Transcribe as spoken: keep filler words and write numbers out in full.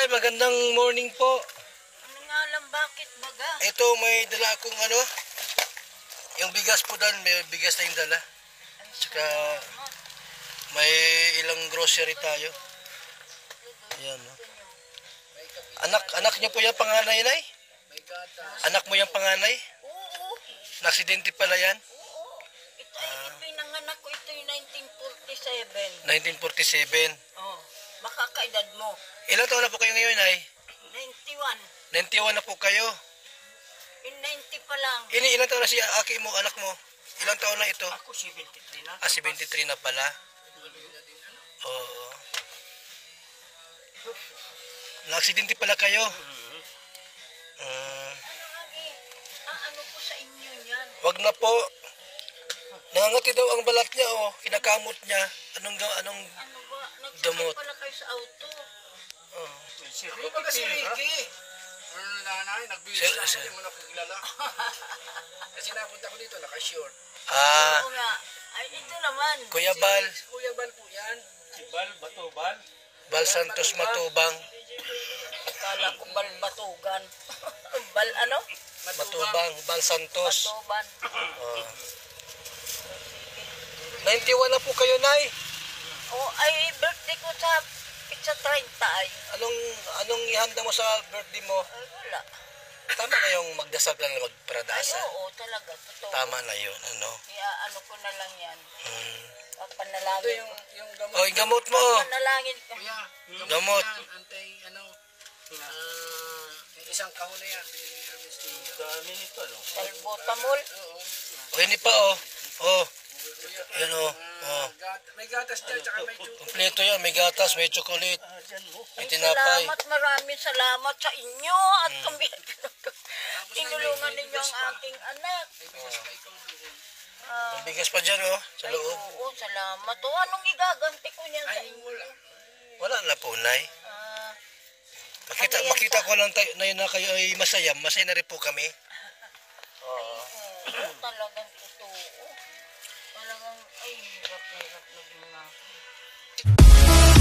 Nay, magandang morning po. Ano nga lang, bakit baga? Ito, may dala akong ano, yung bigas po doon, may bigas na yung dala. Tsaka, may ilang grocery tayo. Ayan, no? Anak, anak niyo po yung panganay, Nay? Anak mo yung panganay? Oo. Naksidente pala yan? Oo. Ito ay uh, pinanganak ko, ito yung nineteen forty-seven. nineteen forty-seven? Oo. Oh, makakaedad mo. Ilang taon na po kayo ngayon, Nay? ninety-one. ninety-one na po kayo? In ninety pa lang. Ini, ilang taon na si Aki mo, anak mo? Ilang taon na ito? Ako seventy-three na. Ah, seventy-three na pala? Oo. Naksidente pala kayo? Uh, ah, ano po sa inyo yan? Wag na po. Nangangati daw ang balat niya, oh. Kinakamot niya. Anong, anong ano ba? damot? Nagsakit pala kayo sa auto. Oh. Si Ricky, ano ba si Ricky? Ano na nanay? Nagbihis na ako, hindi mo na ako kilala. Kasi napunta ko dito, naka-short. Ah. Oo nga. Ay, ito naman. Kuya Bal. Si Kuya Bal po yan. Si Bal, Batubal. Bal Santos Matubang. Kala ko Bal Batugan. Bal ano? Matubang. Bal Santos. Matuban. Oh. ninety-one na po kayo, Nay. Oh, ay birthday ko sa pizza thirty ay. Anong, anong ihanda mo sa birthday mo? Ay, wala. Tama na yung magdasal lang na Ay, magparadasa. oo, talaga. Totoo. Tama na yun, ano? Kaya ano ko na lang yan. Hmm. Ito Panalangin yung, ko. yung gamot. Oh, yung gamot mo. Panalangin ko. Kuya, yung Gamot. yan, antay, ano, ah, yung isang kahon na yan. Binili namin si... Dami nito, no? Salbutamol. Oo. O, hindi pa, oh. Oh. Yan, oh. Ah, Oh. gat- may gatas dyan, tsaka may chuko. Kompleto yan. May gatas, may chocolate, may Ay, tinapay. salamat, maraming salamat sa inyo. At kami, tinulungan ninyo ang aking anak. May bigas pa ikaw doon. Ah, May bigas pa dyan, oh. Sa ay, loob. oo, salamat. O, anong igaganti ko niyan sa Ay, inyo? wala. Wala na po, Nay. Ah, Makita, Ano yan makita pa? ko lang tayo, na yun na kayo ay masaya. Masaya na rin po kami. oo, talagang totoo. Talagang, ay, hirap na hirap na din nga.